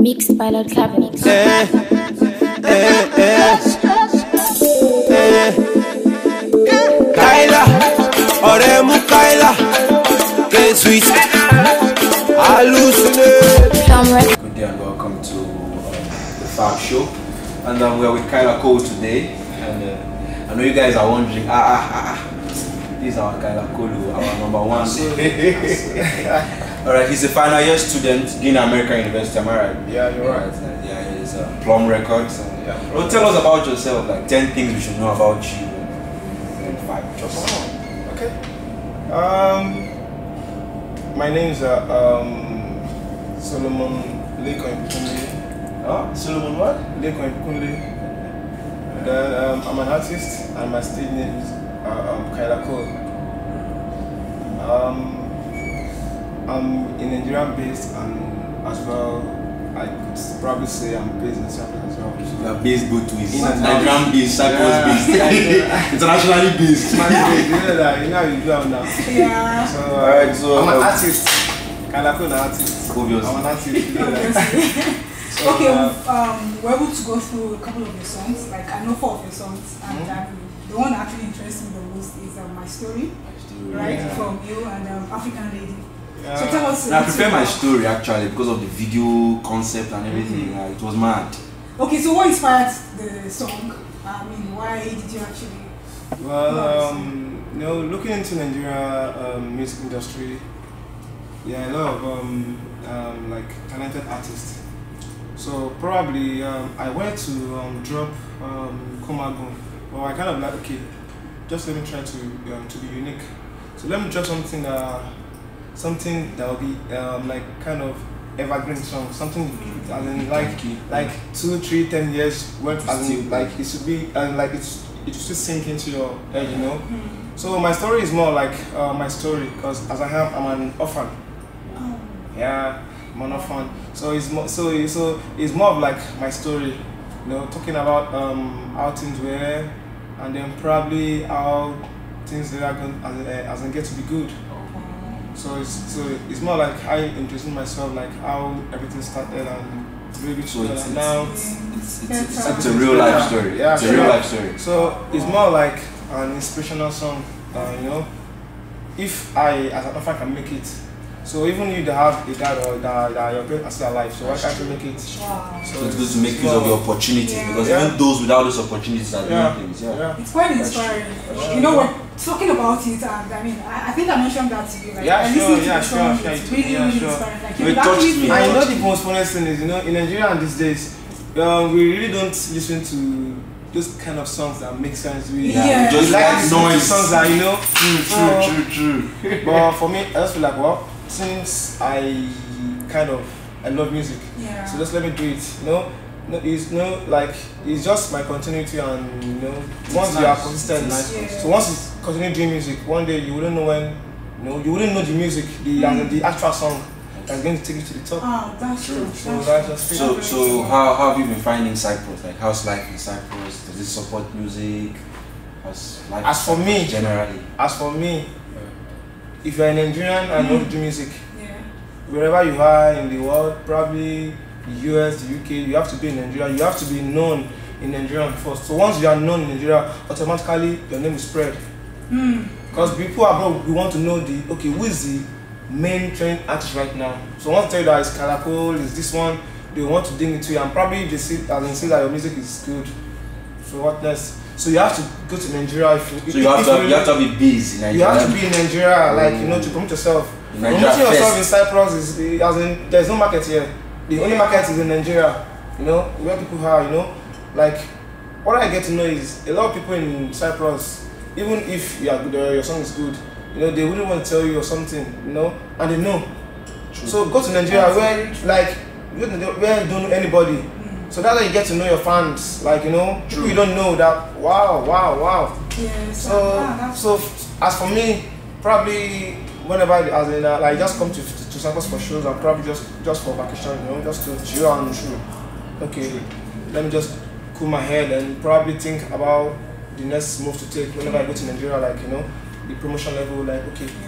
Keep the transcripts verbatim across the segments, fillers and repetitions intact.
Mixed by Lord Cabinet. Eh, eh, eh, eh. Kyla, ọ̀rẹ́ mú Kyla, K-Sweet, hallucinate. Good day and welcome to um, the Farm Show, and um, we are with Kyla Cole today. And uh, I know you guys are wondering, ah ah ah, ah. This is our Kyla Cole, our number one. All right, he's a final year student in American University. Am I right? Yeah, you're right. Uh, yeah, he's uh, Plum Records. And, Yeah. well, tell us about yourself, like ten things we should know about you. In five, just. Oh, okay. Um, my name is uh, um, Solomon Lekon Kunle. Oh, Solomon what? Lekon Kunle. Then um, I'm an artist, and my stage name is uh, um, Kyla Cole. Um, I'm in Nigeria based, and as well, I could probably say I'm based in Cyprus as well. You are based both ways. In and Nigerian based, Cyprus Yeah. based, internationally based. Man, you know that, you know how you do it now. Yeah. So, uh, Alright, so, I'm an um, artist. Kyla Cole, an artist. Obviously. I'm an artist. You know that. So, Okay, uh, we've, um, we're able to go through a couple of your songs. Like, I know four of your songs, and Mhm. um, the one that actually interests me the most is um, My Story, right? Yeah. From you and um, African Lady. yeah. So tell us. a Now, I little prefer my about- story actually because of the video concept and everything. Mhm. Like, it was mad. Okay, so what inspired the song? I mean, why did you actually? Well, um, you know, looking into Nigeria um, music industry, yeah, a lot of um, um, like talented artists. So probably um, I went to um, drop um, Komagun. Well, I kind of like, okay, just let me try to um, to be unique. So let me drop something that something that will be um, like kind of evergreen song, something as in like like two, three, ten years worth, as in like it should be, and like it's it should sink into your head, you know. So my story is more like uh, my story, because as I am, I'm an orphan. Oh. Yeah, I'm an orphan. So it's more, so it- so it's more of like my story, you know, talking about um, how things were, and then probably how things that are going as uh, as in get to be good. So it's so it's more like I introducing myself, like how everything started and really So together. it's- now. It's, it's, Better. it's, it's a real life story. Yeah, it's a sure. real life story. So it's more like an inspirational song, uh, you know. If I, as an orphan, can make it, so even you that have a dad or that, that your parents are still alive, so why can't you make it? Wow. So it's good to make use of your opportunities Yeah. because Yeah. even those without those opportunities are Yeah, doing things. Yeah. yeah. It's quite inspiring. You know, we're talking about it, and I mean, I, I think I mentioned that to you. Like, Yeah, I sure, listened to yeah, the sure, song, sure, it's you really, did, yeah, really sure. inspiring. Like, You you touched actually me. feel- I know the most funniest thing is, you know, in Nigeria these days, um, we really don't listen to those kind of songs that make sense. We Yeah. Just we like like to listen to noise. songs that, you know. True, So- true, true, true. But for me, I just feel like, well, since I kind of I love music, Yeah. so just let me do it. You know, no, it's no like it's just my continuity, and you know, once you are nice. consistent, It's nice. Yeah. so once you continue doing music, one day you wouldn't know when, you know, you wouldn't know the music, the Mm. the actual song that's going to take you to the top. Ah, that's true. So That's that's true. just it. So, so how, how have you been finding Cyprus? Like, how's life in Cyprus? Does it support music? How's life in As for Cyprus me- generally? As for me, if you're a Nigerian and want to do music, Yeah. wherever you are in the world, probably the U S, the U K, you have to be in Nigeria. You have to be known in Nigeria first. So once you are known in Nigeria, automatically your name is spread. Mm. Because people abroad, we want to know the, okay, who is the main trend artist right now. So once they tell you that it's Kyla Cole, it's this one, they want to dig into you, and probably they see, as in see that your music is good. So what next? So you have to go to Nigeria. If you, So you have if to have, really- you have to be busy in you Nigeria. have to be in Nigeria, like, you know, to promote yourself. In Nigeria Promoting yourself first. in Cyprus is, as in, there's no market here. The only market is in Nigeria, you know, where people are, you know. Like, what I get to know is a lot of people in Cyprus, even if you are good, uh, your song is good, you know, they wouldn't want to tell you or something, you know, and they know. True. So go to Nigeria That's where, very true. like, you go to Nigeria where you don't know anybody. So that's how you get to know your fans, like, you know, people you don't know that, wow, wow, wow. Yes. So, ah, that's so as for me, probably whenever as in uh, like just come to to Cyprus for shows, and probably just just for vacation, you know, just to chill and chill. Okay, let me just cool my head and probably think about the next move to take whenever I go to Nigeria, like, you know, the promotion level, like, okay, yeah.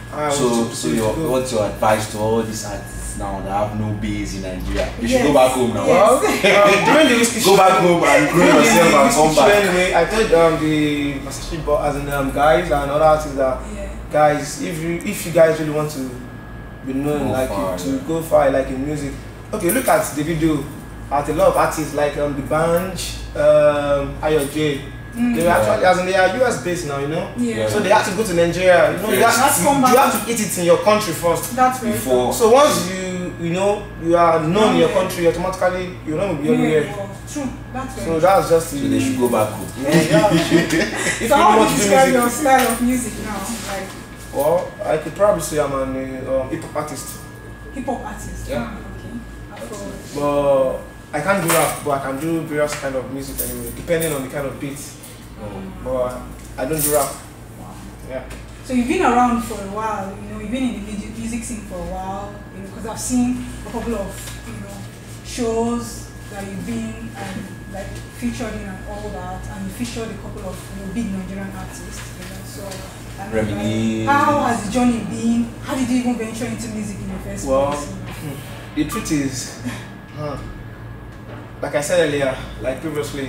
I So, want to- so to your, go. what's your advice to all these artists now that have no base in Nigeria? You should Yes. go back home now. Yes. Well, um, during the whiskey Go show- back home and grow during yourself the and whiskey come show back. Anyway, I told um, the Versace boy, as in um, guys and other artists that Yeah. guys, if you if you guys really want to be known, Go like far, to yeah. go far, like in music. Okay, look at the video. At a lot of artists like um, the Band, um, Ayo J. Mm. They were actually, as in they are U S based now, you know. Yeah. So they have to go to Nigeria. You know, you, Yes. have, That's you, come you back. have to eat it in your country first. That's very Before So once you you know you are known in your Yeah. country, automatically you're not gonna be true. everywhere. Yeah, true. That's very So true. that's just the. so they should go back home. Yeah, yeah. If you So how want would to you do describe your music, style of music now? Like well, I could probably say I'm an uh, um, hip hop artist. hip hop artist. Yeah. Ah, okay. Afro. But I can't do rap, but I can do various kind of music anyway, depending on the kind of beat. But I don't do rap. Wow. Yeah. So you've been around for a while, you know, you've been in the music music scene for a while, you know, because I've seen a couple of, you know, shows that you've been and like featured in and all that, and you featured a couple of, you know, big Nigerian artists, you know. So I mean, Reminisce. like, how has the journey been? How did you even venture into music in the first Well, place? The truth is, huh, like I said earlier, like previously,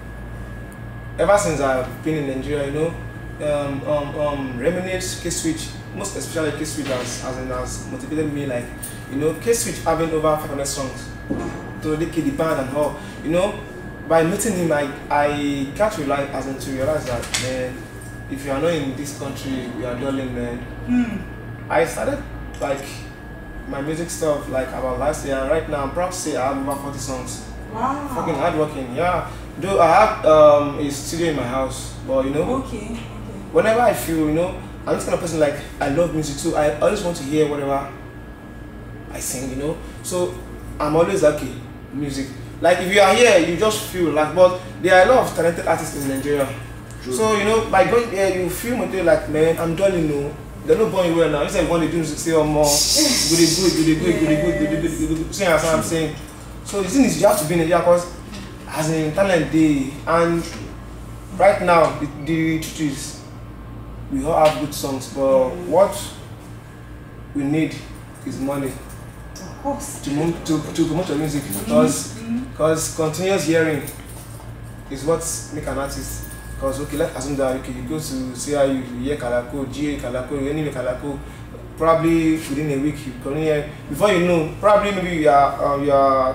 ever since I've been in Nigeria, you know, um, um, um, Reminisce, K-Switch, most especially K-Switch has, as in, has motivated me, like, you know, K-Switch having over five hundred songs, to the kid, the band and all, you know, by meeting him, I, I got to realize, as in to realize that, man, if you are not in this country, you are dulling, man. Hmm. I started, like, my music stuff, like, about last year, and right now, I'm proud to say I have over forty songs. Wow. Fucking hardworking, yeah. Though I have um, a studio in my house, but you know, Okay. Okay. whenever I feel, you know, I'm this kind of person like I love music too. I always want to hear whatever I sing, you know. So I'm always like, okay, music. Like if you are here, you just feel like. But there are a lot of talented artists in Nigeria. True. So you know, by going here, you feel maybe like, man, I'm done, you know. They're not born well now. Instead of when they do music, say, oh, more, good, good, good, good, good, good, good, good, good, good. See what I'm saying? So the thing is, you have to be in Nigeria because as in talent day, and right now the, the truth is we all have good songs, but what we need is money Of course. to move, to, to promote your music because Mhm. because continuous hearing is what make an artist. Because okay, let's assume that okay, you go to C I U, you hear Kalako, G A Kalako, any Kalako, probably within a week you can hear. Before you know, probably maybe you are um, you are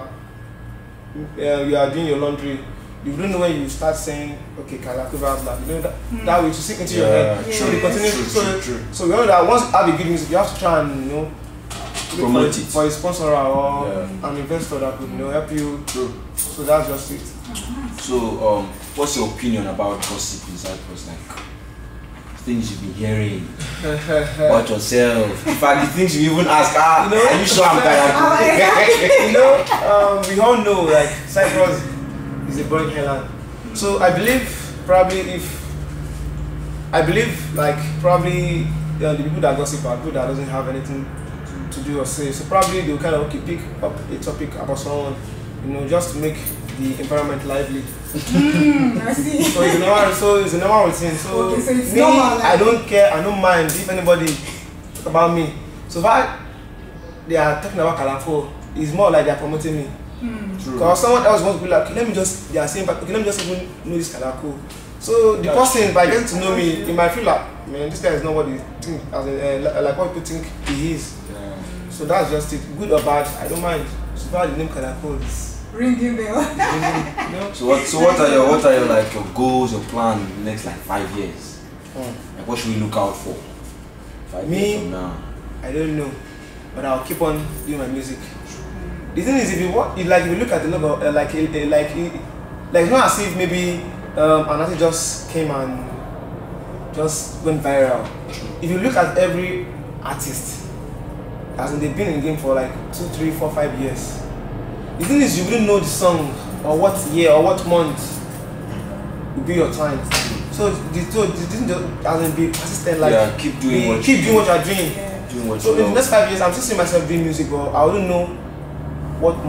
uh, you are doing your laundry. You don't know when you start saying okay, Kalako, blah blah. You know that Mm. that way to sink into your Yeah, head. true. So the continuous. True, so true, true. so we know that once you have a good music, you have to try and you know look Promote for, it. for a sponsor or Yeah. an investor that could you know help you. True. So that's just it. So, um, what's your opinion about gossip in Cyprus? Like things you've been hearing about yourself. In fact, the things you even ask, ah, You know- are you sure I'm Oh, tired? exactly. You know, um, we all know like Cyprus is a boring island. So I believe probably if I believe like probably uh, the people that gossip are people that doesn't have anything to, to do or say. So probably they'll kind of okay, pick up a topic about someone, you know, just to make the environment lively. Mm, I see. So it's a normal, so it's a normal routine. So, Okay, so it's me, normal, like- I don't care. I don't mind if anybody talk about me. So if I, they are talking about Kalafo, it's more like they are promoting me. Mm. Because someone else wants to be like, okay, let me just, they are saying, but okay, let me just even know this Kalako. So the That's person, by getting to know me, he might feel like, man, this guy is not what he think, as a, uh, like what people think he is. Yeah. So that's just it. Good or bad, I don't mind. So far the name Kalako is, Ringing bell. you know. So what? So what are your what are your like your goals, your plan in the next like five years? Hmm. Like what should we look out for? Five Me? years from now. I don't know, but I'll keep on doing my music. The thing is, if you want, if, like if you look at the logo, uh, like uh, like uh, like it's not as if maybe um, an artist just came and just went viral. If you look at every artist, as in they've been in the game for like two, three, four, five years. The thing is, you wouldn't know the song or what year or what month will be your time. So the so the thing just as in be persistent, like Yeah, keep doing be- what keep you doing what you're doing. Yeah. Doing what So you in the love. next five years, I'm still seeing myself doing music, but I wouldn't know what more.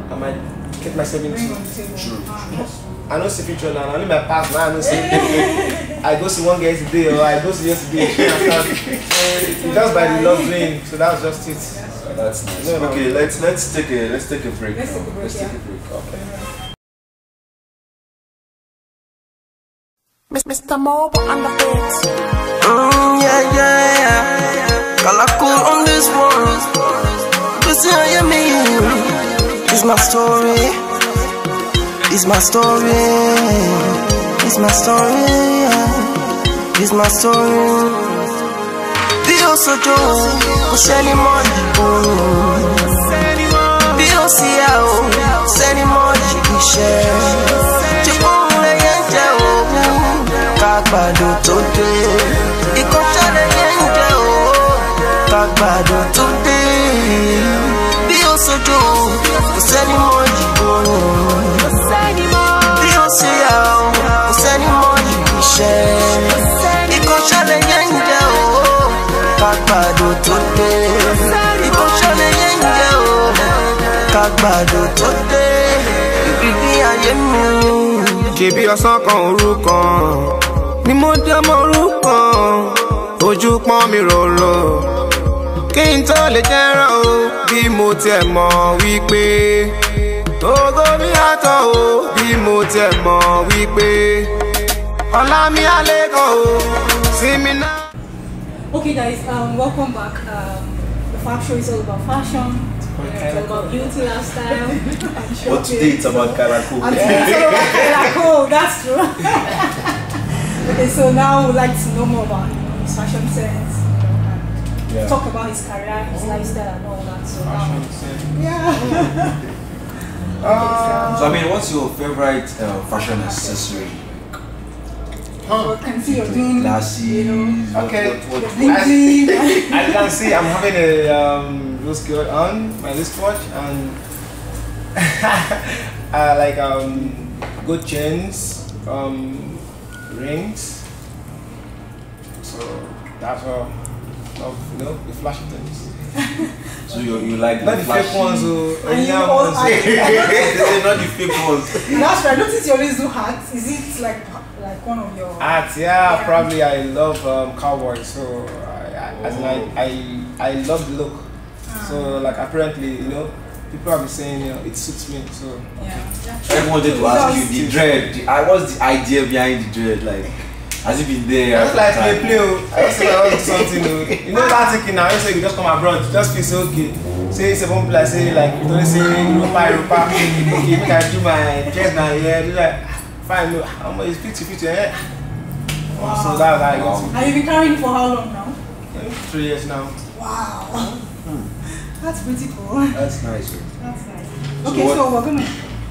I might get myself into. Bring on the table. True, Ah, true. that's true. I don't see future now. Only my past now. I don't see. I go see one girl today, or I go see yesterday. So it's just by the love lane. So that's just it. Uh, that's nice. No, no. Okay, let's let's take a let's take a break. Let's now. take a break, Let's yeah. take a break. Okay. Mister Mobile on the beats. Mm, yeah, yeah, yeah. Color cool on this one. Just hear me. It's my story. It's my story. It's my story. Yeah. It's my story. Bí o sojo, kò sẹ́ni mọ̀ jù. Bí o sì yà o, kò sẹ́ni mọ̀ jù iṣẹ́. Tí òun lè yẹ jẹ́ o. Kagbado tó dé, ìkọ́ṣẹ́lẹ̀ yẹn ń jẹ́ o. Kagbado tó dé, bí o sojo, kò sẹ́ni mọ̀ jù. Bí o ṣe yà o, kò sẹ́ni mọ̀ jù iṣẹ́. Ìkọ́ṣẹ́lẹ̀ yẹn ń jẹ́ o. Kagbado tó dé, ìkọ́ṣẹ́lẹ̀ yẹn ń jẹ́ o. Kagbado tó dé, ìrírí ayé mi. Ṣebí ọ̀sán kan òru kan ni mo dé mọ́ òru kan, ojú pọ́n mi ròrò kí n tó lè jẹ́rán o. Bí mo tiẹ̀ mọ̀ wípé ògo mi àtọ̀ o, bí mo tiẹ̀ mọ̀ wípé ọlá mi alẹ́ kan o, sí mi náà. Okay, guys, um, welcome back. Um, the Fab Show is all about fashion. It's all about beauty, lifestyle, and shopping. But today it's about Kaila Cole. And today it's all about Kaila Cole. That's true. Okay, so now we'd like to know more about you know, his fashion sense, you know, and Yeah. talk about his career, his lifestyle, and all that. So now, yeah. So I mean, what's your favorite uh, fashion accessory? So I can see you're doing, Glasses. you know, Okay. What, what, the what, bling bling. As you can see, I'm having a um, rose gold on my wristwatch and uh, like um, good chains, um, rings. So that's all. Of, you know, the flashy things. so you you like Not the the fake flashy? ones, oh, And you anyhow all- ones. I- Not the fake ones. That's right. I notice you always do hats. Is it like like one of your? Art, yeah, Yeah. probably I love um, cowboys, so I, I, as in I, I, I love the look. So like apparently, you know, people have been saying, you know, it suits me. So Yeah. I wanted to ask you the dread. The, I what's the idea behind the dread? Like, has it been there? I at just the like time? play play. oh. I just like I want to do something. oh. You know that thinking now. You say you just come abroad, you just feel so okay. Say it's a one like say like you don't say Europa Europa. Okay, make I do my chest now. Yeah, do like fine. No, how much is fifty fifty? Eh? Wow. So that's how I got to. And you've been carrying it for how long now? Three years now. Wow. That's pretty cool. That's nice. oh. That's nice. So Okay, what- so we're gonna.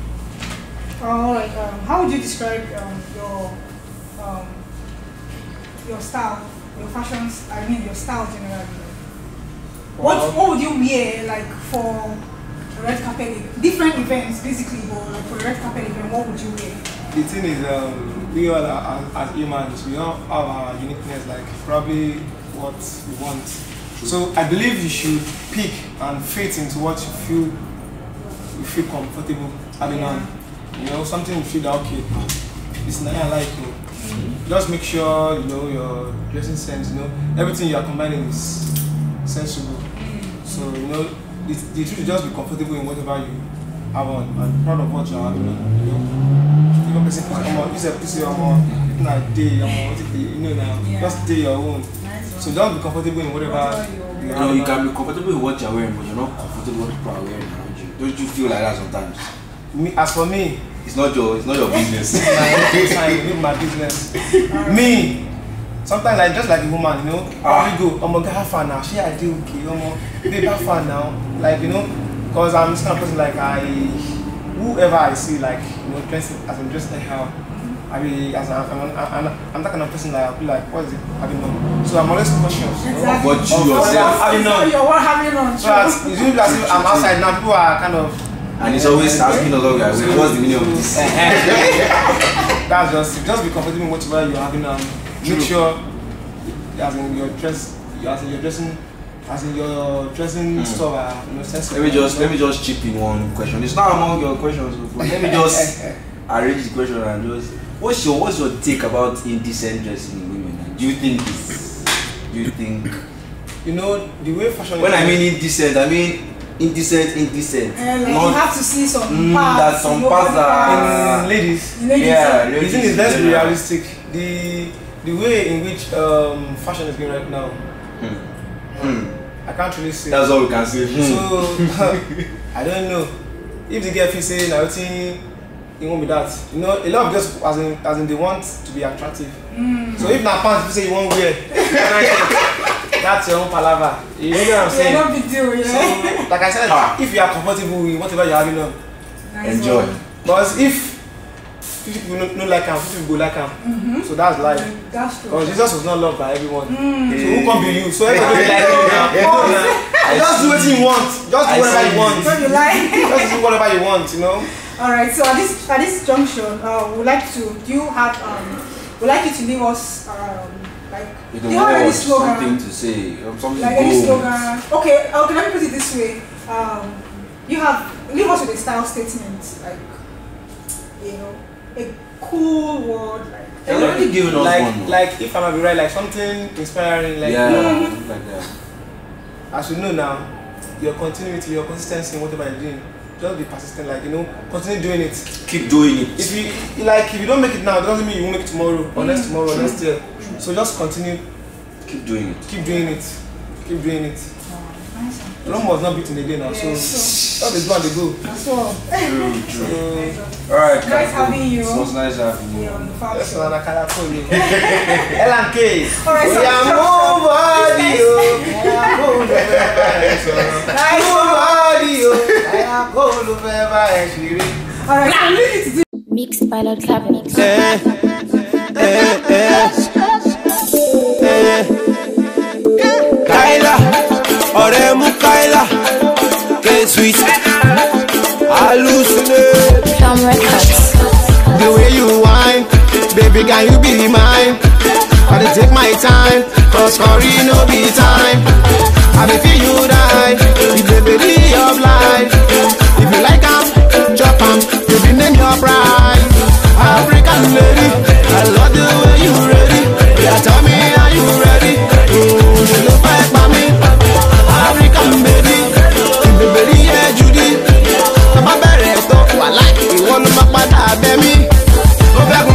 Uh, like, um, how would you describe um, your um, your style, your fashions? I mean, your style generally. What Wow. What would you wear like for a red carpet? e- Different events, basically, but like for a red carpet event, what would you wear? The thing is, um, we all are, as, as humans, we all have our uniqueness, like probably what we want. So I believe you should pick and fit into what you feel you feel comfortable having on. You know, something you feel that okay, it's nice, I like it. Just make sure you know your dressing sense. You know, everything you are combining is sensible. So you know, the, the truth is just be comfortable in whatever you have on and proud of what you are having on. You know, even person come on, this is your own, not day, you know now, Yeah. just day your own. Nice So one. don't be comfortable in whatever Whatever you're you You have know, you on. can be comfortable with what you're wearing, but you're not comfortable with what people are wearing around you. Don't you feel like that sometimes? Me, as for me, It's not your, it's not your business. my time, live my business. Me, sometimes like just like a woman, you know, Ah. ah. we go, I'm gonna have fun now. She I do okay, I'm gonna babe have fun now. Like you know, cause I'm this kind of person like I, whoever I see like you know dressing as I'm dressed anyhow. I mean, as I'm, I'm, I'm, I'm that kind of person like I'll be like, what is it? I don't know. So I'm always cautious. You know? Exactly. What you Of what yourself. I It's know. not your what having on. So as, it's usually as if I'm outside now, people are kind of. And it's always asking us, okay, wait, what's the meaning of this? That's just it. Just be comfortable in whatever you're having on. Make True. sure as in your dress, as in your dressing as in your dressing mm. stuff are you know, sensible. Let me just let me just chip in one question. It's not among your questions, but let me just arrange the question and just what's your what's your take about indecent dressing in women? Do you think it's do you think you know the way fashion when I mean indecent, I mean indecent, indecent. And like you have to see some mm, parts. That some parts are in ladies. In ladies. Yeah, ladies. Isn't it less realistic? The the way in which um, fashion is going right now. Hmm. Hmm. I can't really say. That's all we can say. So I don't know if the girl feels saying I think it won't be that. You know, a lot of girls as in as in they want to be attractive. Mm. So if na pants you say you won't wear, that's your own palaver. You know what I'm saying? Yeah, no big deal, yeah. So like I said, ah. if you are comfortable with whatever you're having on, Nice enjoy. one. But if fifty people no, no like him, fifty people go like him. Mm-hmm. So that's life. That's true. Because Jesus was not loved by everyone. Mm. So who can be you? So everybody like you now. Yeah. Just do what you want. Just do I whatever see. you want. What you like? Just do whatever you want, you know. All right. So at this at this junction, uh, we'd like to. Do you have um? We'd like you to leave us um like. With do the you have any words, slogan? something to say, um, something Like to any go slogan? Okay. Okay. Let me put it this way. Um, you have leave us with a style statement, like you know, a cool word like. They're already giving us like, one. like if I'm be right, like something inspiring, like yeah, Mm. like that. as you know now, your continuity, your consistency in whatever you're doing, just be persistent. Like you know, continue doing it. Keep doing it. If you like, if you don't make it now, it doesn't mean you won't make it tomorrow or next tomorrow or True. next year. So just continue, Keep doing it. keep doing it, keep doing it. Oh, nice one. Rome was not beat in the day now, so Yeah, so just go and they go. that's all. True, true. So Alright, Nice having you. It was nice having you. Yeah, on the farm that's show. another color for you. L and K. Alright, so We are nobody, oh. We are gold, Nice one. nobody, oh. I am gold, forever, actually. All right, so we need to do. Mixed by Lord Cabinet. Eh, eh, eh, eh. Kaila, Oremu Kaila, get sweet, hallucinate. Plum Records. The way you whine, baby, can you be mine? Gotta take my time, cause hurry no be time. I be feel you die, the baby of life. If you like am, chop am, you be name your bride. African lady, I love the way you ready. Yeah, tell me, are you ready? Oh, you look like mommy. African baby, the baby, yeah, Judy. I'm a better, I like you, one of my father, baby.